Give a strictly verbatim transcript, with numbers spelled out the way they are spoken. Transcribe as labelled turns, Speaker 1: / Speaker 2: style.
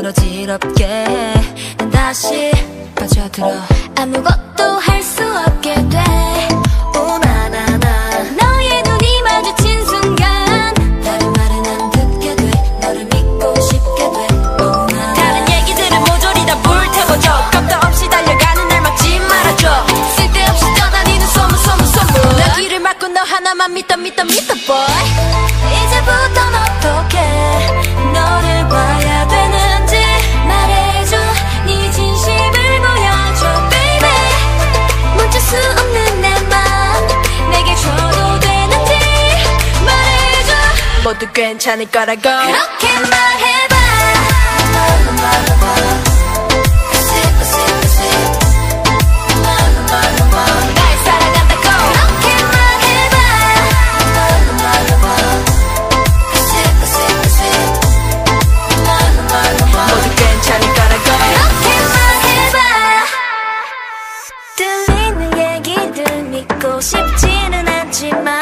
Speaker 1: 어지럽게 난 다시 빠져들어. 아무것도 할 수 없게 돼. 오나나나 너의 눈이 마주친 순간 다른 말은 안 듣게 돼. 너를 믿고 싶게 돼. 오나나 다른 얘기들은 모조리 다 불태워줘. 겁도 없이 달려가는 날 막지 말아줘. 쓸데없이 떠다니는 소문 소문 소문. 나 귀를 막고 너 하나만 믿어 믿어 믿어 boy. 이제부턴 어떻게 너를 봐야 되는지 말해줘. 네 진심을 보여줘 baby. 멈출 수 없는 내 맘 내게 줘도 되는지 말해줘. 모두 괜찮을 거라고 그렇게 말해봐. 날 사랑한다고 그렇게 말해봐. 모두 괜찮을 거라고 그렇게 말해봐. 들리는 얘기들 믿고 싶지는 않지만